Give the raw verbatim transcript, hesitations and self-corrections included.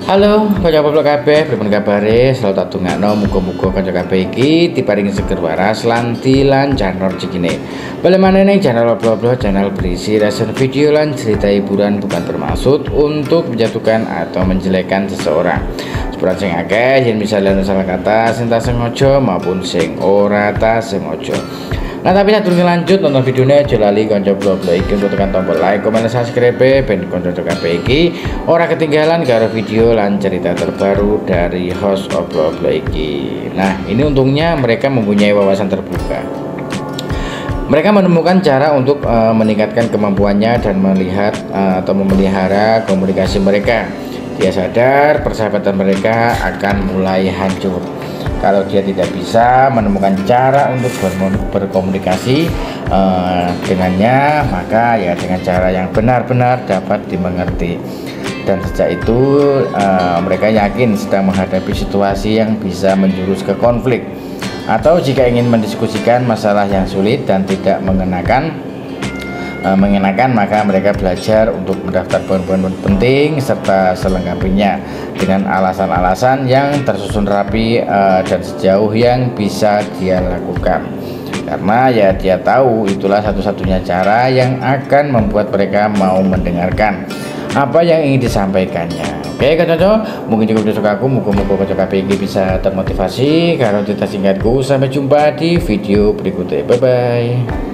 Halo, kanca Pablo kabeh, pripun kabare? Selalu tak dongakno muga-muga kanca kabeh iki diparingi seger waras lan dilancarno rezekine. Bali maneh ning channel Pablo, channel berisi reaction video lan cerita hiburan bukan bermaksud untuk menjatuhkan atau menjelekkan seseorang. Sepura sing akeh yen misalnya salah kata sing tak sengaja maupun sing ora tak sengaja. Nah, tapi sadurunge lanjut nonton videonya aja lali kanca Pablo iki untuk tekan tombol like, komen, dan subscribe ben kanca kabeh iki ora ketinggalan karo video lan cerita terbaru dari host Pablo iki. Nah, ini untungnya mereka mempunyai wawasan terbuka. Mereka menemukan cara untuk uh, meningkatkan kemampuannya dan melihat uh, atau memelihara komunikasi mereka. Dia sadar persahabatan mereka akan mulai hancur kalau dia tidak bisa menemukan cara untuk berkomunikasi uh, dengannya, maka ya dengan cara yang benar-benar dapat dimengerti. Dan sejak itu uh, mereka yakin sedang menghadapi situasi yang bisa menjurus ke konflik, atau jika ingin mendiskusikan masalah yang sulit dan tidak mengenakan uh, mengenakan maka mereka belajar untuk mendaftar poin-poin penting serta selengkapnya dengan alasan-alasan yang tersusun rapi uh, dan sejauh yang bisa dia lakukan, karena ya dia tahu itulah satu-satunya cara yang akan membuat mereka mau mendengarkan apa yang ingin disampaikannya. Oke kanca, mungkin cukup dari aku, muga-muga kanca kabeh iki bisa termotivasi karo cerita singkatku. Sampai jumpa di video berikutnya, bye bye.